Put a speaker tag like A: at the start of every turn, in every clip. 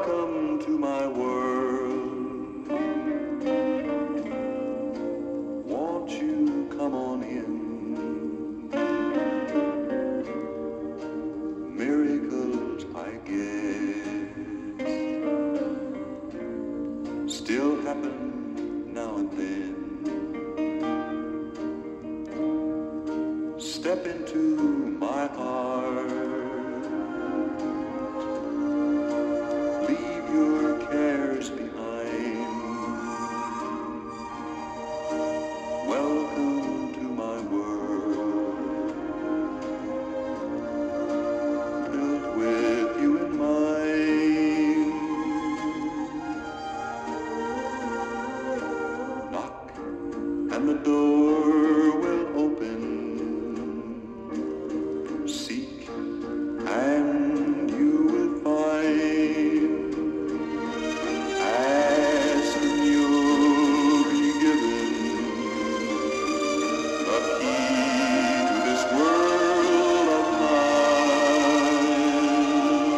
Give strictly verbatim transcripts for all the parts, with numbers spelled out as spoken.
A: Welcome to my world. Won't you come on in? Miracles, I guess, still happen now and then. Step into my heart. Leave your cares behind. Welcome to my world. Built with you in mind. Knock and the door will open. Seek and you will find. Ask and you'll be given the key to this world of mine.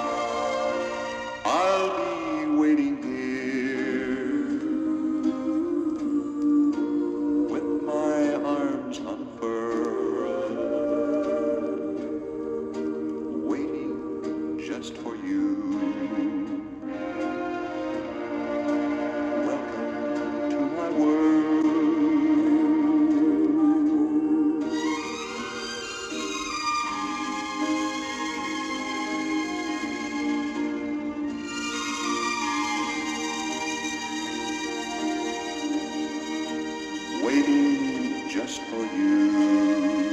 A: I'll be waiting here with my arms unfurled, waiting just for you. Welcome to my world. Waiting just for you.